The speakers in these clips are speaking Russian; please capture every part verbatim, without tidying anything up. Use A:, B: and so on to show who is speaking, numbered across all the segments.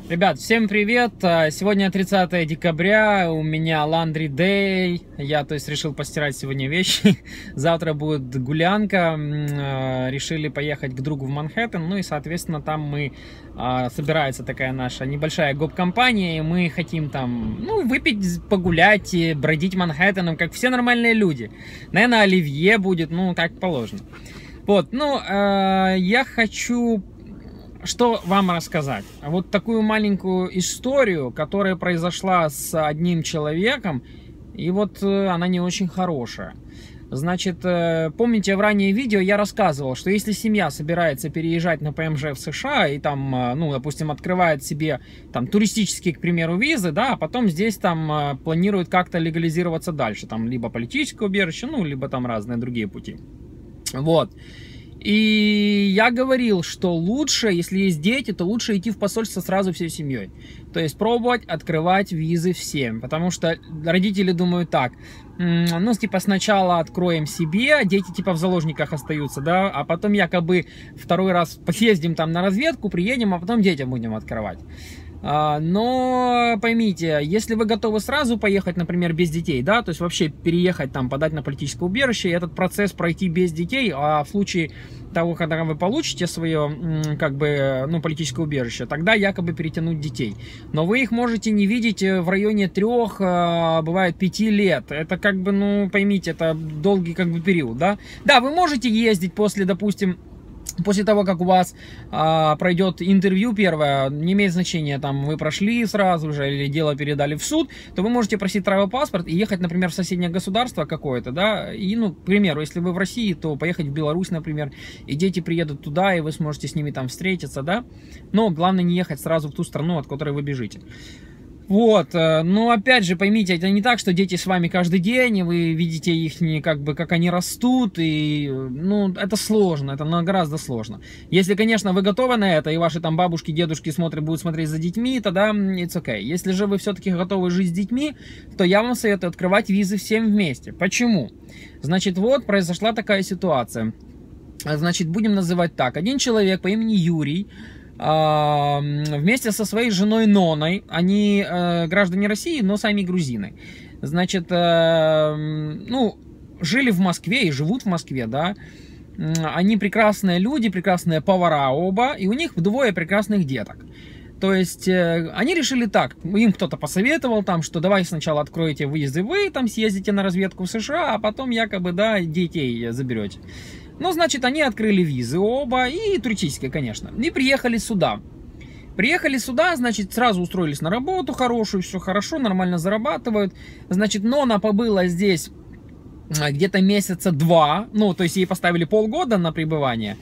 A: Ребят, всем привет! Сегодня тридцатое декабря, у меня Laundry Day. Я, то есть, решил постирать сегодня вещи. Завтра будет гулянка. Решили поехать к другу в Манхэттен. Ну и, соответственно, там мы... Собирается такая наша небольшая гоп-компания, и мы хотим там, ну, выпить, погулять, бродить Манхэттеном, как все нормальные люди. Наверное, оливье будет, ну, как положено. Вот, ну, я хочу... Что вам рассказать? Вот такую маленькую историю, которая произошла с одним человеком, и вот она не очень хорошая. Значит, помните, в раннее видео я рассказывал, что если семья собирается переезжать на ПМЖ в США и там, ну, допустим, открывает себе там туристические, к примеру, визы, да, а потом здесь там планирует как-то легализироваться дальше, там либо политическое убежище, ну, либо там разные другие пути. Вот. И я говорил, что лучше, если есть дети, то лучше идти в посольство сразу всей семьей. То есть пробовать открывать визы всем. Потому что родители думают так, ну, типа, сначала откроем себе, дети типа в заложниках остаются, да, а потом якобы второй раз съездим там на разведку, приедем, а потом детям будем открывать. Но поймите, если вы готовы сразу поехать, например, без детей, да, то есть вообще переехать там, подать на политическое убежище, и этот процесс пройти без детей, а в случае того, когда вы получите свое, как бы, ну, политическое убежище, тогда якобы перетянуть детей. Но вы их можете не видеть в районе трех, бывает пяти лет. Это как бы, ну, поймите, это долгий как бы период, да. Да, вы можете ездить после, допустим, после того, как у вас а, пройдет интервью первое, не имеет значения, там вы прошли сразу же или дело передали в суд, то вы можете просить travel паспорт и ехать, например, в соседнее государство какое-то, да, и, ну, к примеру, если вы в России, то поехать в Беларусь, например, и дети приедут туда, и вы сможете с ними там встретиться, да, но главное не ехать сразу в ту страну, от которой вы бежите. Вот, но опять же, поймите, это не так, что дети с вами каждый день, и вы видите их, не, как бы, как они растут, и, ну, это сложно, это гораздо сложно. Если, конечно, вы готовы на это, и ваши там бабушки, дедушки смотрят, будут смотреть за детьми, тогда it's okay. Если же вы все-таки готовы жить с детьми, то я вам советую открывать визы всем вместе. Почему? Значит, вот, произошла такая ситуация. Значит, будем называть так. Один человек по имени Юрий, вместе со своей женой Ноной, они э, граждане России, но сами грузины. Значит, э, ну, жили в Москве и живут в Москве, да. Они прекрасные люди, прекрасные повара оба, и у них двое прекрасных деток. То есть, э, они решили так, им кто-то посоветовал там, что давай сначала откроете выезды вы, там съездите на разведку в США, а потом якобы, да, детей заберете. Ну, значит, они открыли визы оба, и туристические, конечно, и приехали сюда. Приехали сюда, значит, сразу устроились на работу хорошую, все хорошо, нормально зарабатывают. Значит, Нона побыла здесь где-то месяца два, ну, то есть ей поставили полгода на пребывание.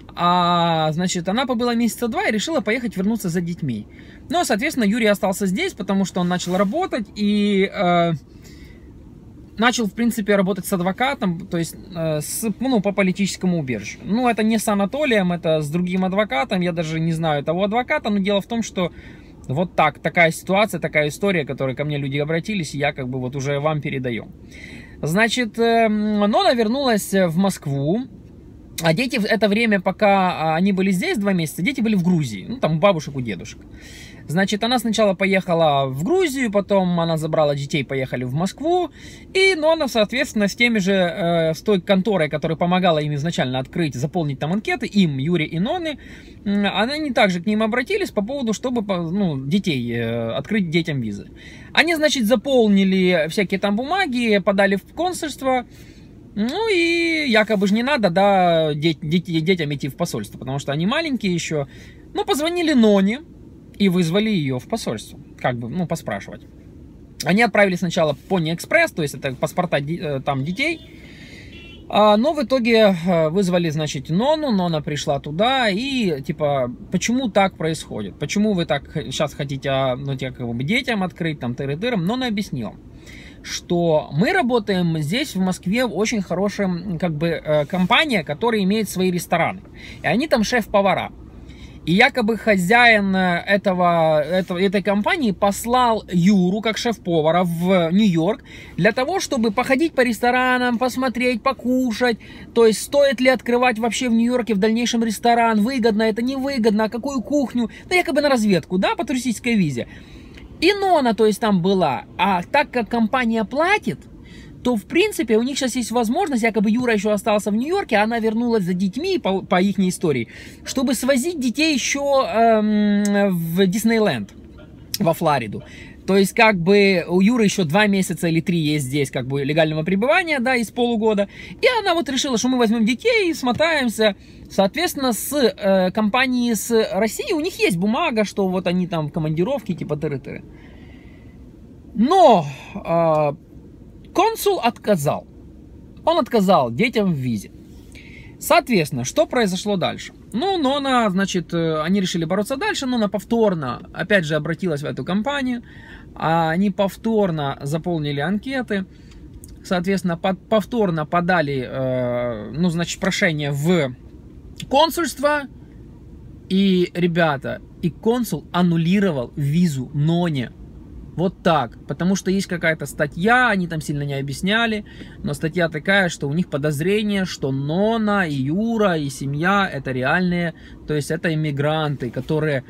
A: А, значит, она побыла месяца два и решила поехать вернуться за детьми. Ну, соответственно, Юрий остался здесь, потому что он начал работать и... Э, начал, в принципе, работать с адвокатом, то есть, э, с, ну, по политическому убежищу. Ну, это не с Анатолием, это с другим адвокатом, я даже не знаю того адвоката, но дело в том, что вот так, такая ситуация, такая история, которой ко мне люди обратились, и я как бы вот уже вам передаю. Значит, э, Нона вернулась в Москву, а дети в это время, пока они были здесь два месяца, дети были в Грузии, ну, там у бабушек, у дедушек. Значит, она сначала поехала в Грузию, потом она забрала детей, поехали в Москву. И Нона, соответственно, с теми же, э, с той конторой, которая помогала им изначально открыть, заполнить там анкеты, им, Юре и Ноны, э, они также к ним обратились по поводу, чтобы, ну, детей, э, открыть детям визы. Они, значит, заполнили всякие там бумаги, подали в консульство. Ну и якобы же не надо, да, дет, дет, детям идти в посольство, потому что они маленькие еще. Ну, позвонили Ноне и вызвали ее в посольство, как бы, ну, поспрашивать. Они отправили сначала Pony Express, то есть это паспорта там детей. Но в итоге вызвали, значит, Нону, Нона пришла туда и, типа, почему так происходит? Почему вы так сейчас хотите, ну, как бы, детям открыть, там, тыры-тырым? Нона объяснила, что мы работаем здесь, в Москве, очень хорошая, как бы, компания, которая имеет свои рестораны. И они там шеф-повара. И якобы хозяин этого, этого, этой компании послал Юру, как шеф-повара, в Нью-Йорк для того, чтобы походить по ресторанам, посмотреть, покушать. То есть, стоит ли открывать вообще в Нью-Йорке в дальнейшем ресторан, выгодно это, невыгодно, какую кухню. Ну, якобы на разведку, да, по туристической визе. И Нона, то есть, там была. А так как компания платит, то, в принципе, у них сейчас есть возможность, якобы Юра еще остался в Нью-Йорке, а она вернулась за детьми, по, по их истории, чтобы свозить детей еще эм, в Диснейленд, во Флориду. То есть, как бы, у Юры еще два месяца или три есть здесь, как бы, легального пребывания, да, из полугода. И она вот решила, что мы возьмем детей и смотаемся. Соответственно, с э, компанией с Россией у них есть бумага, что вот они там в командировке, типа тыры-тыры. Но... Э, консул отказал. Он отказал детям в визе. Соответственно, что произошло дальше? Ну, Нона, значит, они решили бороться дальше. Нона повторно, опять же, обратилась в эту компанию. Они повторно заполнили анкеты. Соответственно, повторно подали, ну, значит, прошение в консульство. И, ребята, и консул аннулировал визу Ноне. Вот так, потому что есть какая-то статья, они там сильно не объясняли, но статья такая, что у них подозрение, что Нона и Юра и семья это реальные, то есть это иммигранты, которые,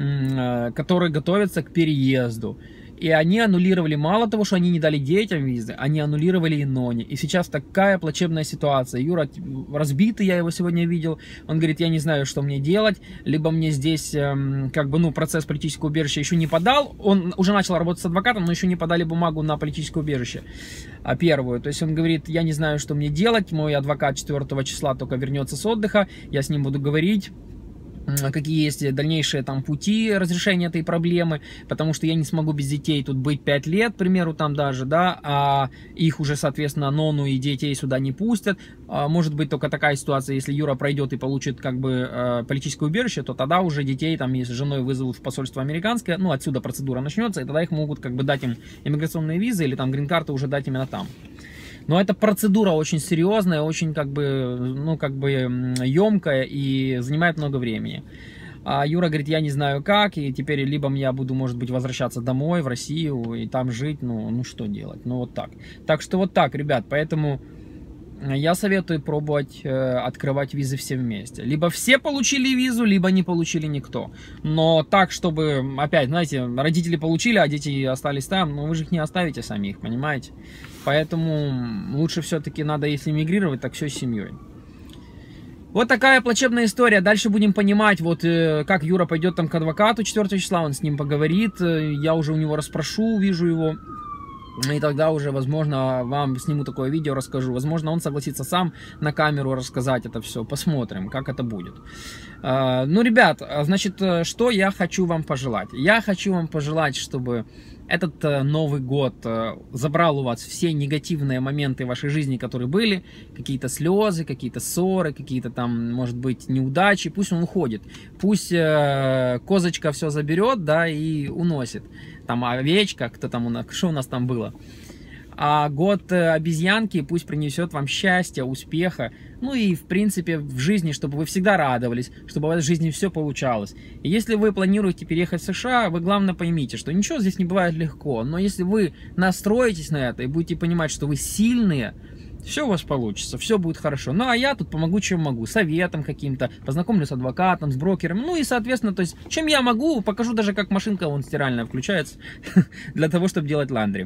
A: которые готовятся к переезду. И они аннулировали, мало того, что они не дали детям визы, они аннулировали и Ноне. И сейчас такая плачебная ситуация. Юра разбитый, я его сегодня видел. Он говорит, я не знаю, что мне делать. Либо мне здесь, эм, как бы, ну, процесс политического убежища еще не подал. Он уже начал работать с адвокатом, но еще не подали бумагу на политическое убежище. А первую. То есть он говорит, я не знаю, что мне делать. Мой адвокат четвёртого числа только вернется с отдыха. Я с ним буду говорить, какие есть дальнейшие там пути разрешения этой проблемы, потому что я не смогу без детей тут быть пять лет, к примеру, там даже, да, а их уже, соответственно, Нону и детей сюда не пустят. А может быть только такая ситуация, если Юра пройдет и получит как бы политическое убежище, то тогда уже детей там и с женой вызовут в посольство американское, ну, отсюда процедура начнется, и тогда их могут как бы дать им иммиграционные визы или там грин-карты уже дать именно там. Но эта процедура очень серьезная, очень как бы, ну, как бы емкая и занимает много времени. А Юра говорит, я не знаю как, и теперь либо я буду, может быть, возвращаться домой, в Россию, и там жить, ну, ну что делать, ну вот так. Так что вот так, ребят, поэтому я советую пробовать э, открывать визы все вместе. Либо все получили визу, либо не получили никто. Но так, чтобы, опять, знаете, родители получили, а дети остались там, ну вы же их не оставите самих, понимаете? Поэтому лучше все-таки надо, если мигрировать, так все с семьей. Вот такая плачебная история. Дальше будем понимать, вот э, как Юра пойдет там к адвокату четвёртого числа, он с ним поговорит. Я уже у него расспрошу, увижу его. И тогда уже, возможно, вам сниму такое видео, расскажу. Возможно, он согласится сам на камеру рассказать это все. Посмотрим, как это будет. Ну, ребят, значит, что я хочу вам пожелать? Я хочу вам пожелать, чтобы этот Новый год забрал у вас все негативные моменты в вашей жизни, которые были. Какие-то слезы, какие-то ссоры, какие-то там, может быть, неудачи. Пусть он уходит. Пусть козочка все заберет, да, и уносит. Там овечка, кто там у нас, что у нас там было. А год обезьянки пусть принесет вам счастья, успеха, ну и в принципе в жизни, чтобы вы всегда радовались, чтобы у вас в жизни все получалось. И если вы планируете переехать в США, вы главное поймите, что ничего здесь не бывает легко, но если вы настроитесь на это и будете понимать, что вы сильные, все у вас получится, все будет хорошо. Ну, а я тут помогу, чем могу. Советом каким-то, познакомлюсь с адвокатом, с брокером. Ну, и, соответственно, то есть, чем я могу, покажу даже, как машинка вон стиральная включается, для того, чтобы делать ландри.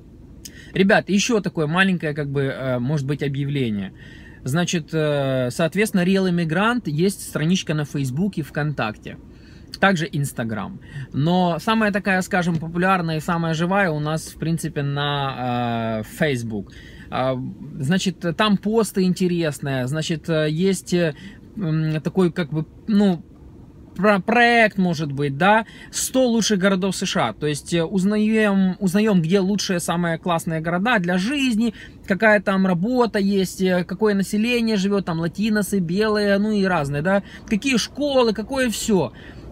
A: Ребят, еще такое маленькое, как бы, может быть, объявление. Значит, соответственно, Real Immigrant есть страничка на Facebook и ВКонтакте. Также Инстаграм. Но самая такая, скажем, популярная и самая живая у нас, в принципе, на э, Facebook. Значит, там посты интересные, значит, есть такой, как бы, ну, проект, может быть, да, сто лучших городов США, то есть узнаем, узнаем, где лучшие, самые классные города для жизни, какая там работа есть, какое население живет, там латиносы, белые, ну и разные, да, какие школы, какое все.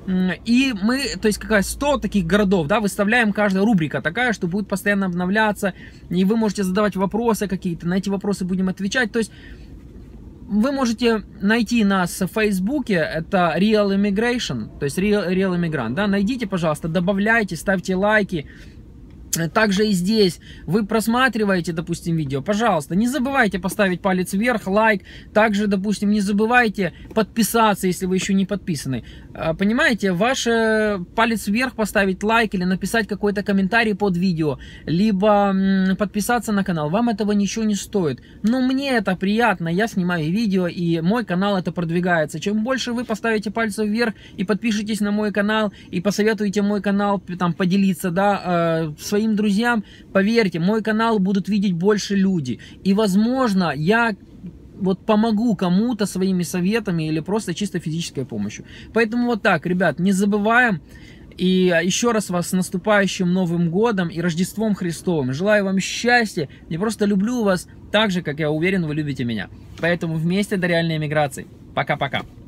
A: И мы, то есть какая сто таких городов, да, выставляем, каждая рубрика такая, что будет постоянно обновляться, и вы можете задавать вопросы какие-то, на эти вопросы будем отвечать, то есть Вы можете найти нас в Фейсбуке, это Real Immigration, то есть Real, Real Immigrant, да, найдите, пожалуйста, добавляйте, ставьте лайки. Также и здесь вы просматриваете, допустим, видео, пожалуйста, не забывайте поставить палец вверх, лайк. Также, допустим, не забывайте подписаться, если вы еще не подписаны. Понимаете, ваш палец вверх поставить лайк или написать какой-то комментарий под видео, либо подписаться на канал, вам этого ничего не стоит. Но мне это приятно, я снимаю видео, и мой канал это продвигается. Чем больше вы поставите пальцев вверх и подпишитесь на мой канал, и посоветуете мой канал там поделиться, да, своим друзьям, поверьте, мой канал будут видеть больше люди. И, возможно, я вот помогу кому-то своими советами или просто чисто физической помощью. Поэтому вот так, ребят, не забываем. И еще раз вас с наступающим Новым Годом и Рождеством Христовым. Желаю вам счастья. Я просто люблю вас так же, как я уверен, вы любите меня. Поэтому вместе до реальной эмиграции. Пока-пока.